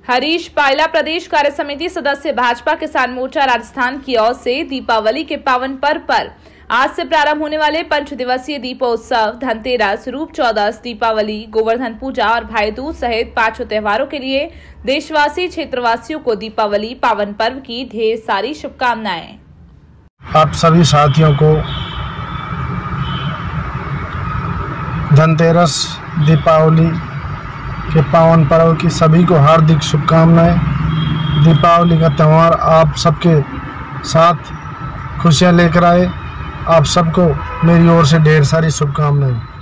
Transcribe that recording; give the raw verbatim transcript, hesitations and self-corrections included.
हरीश पायला प्रदेश कार्य समिति सदस्य भाजपा किसान मोर्चा राजस्थान की ओर से दीपावली के पावन पर्व पर आज से प्रारंभ होने वाले पंच दिवसीय दीपोत्सव, धनतेरस, रूप चौदस, दीपावली, गोवर्धन पूजा और भाई दूज सहित पांचों त्योहारों के लिए देशवासी क्षेत्रवासियों को दीपावली पावन पर्व की ढेर सारी शुभकामनाएं। आप सभी साथियों को धनतेरस, दीपावली के पावन पर्व की सभी को हार्दिक शुभकामनाएं। दीपावली का त्यौहार आप सबके साथ खुशियां लेकर आए। आप सबको मेरी ओर से ढेर सारी शुभकामनाएं।